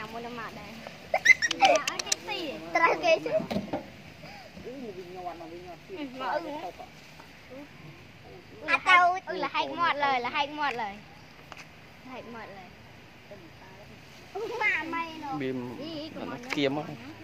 nhà mua làm mặt đây cái gì trai cái chứ mà tao là hay mọt lời mà mày nó bìm kiếm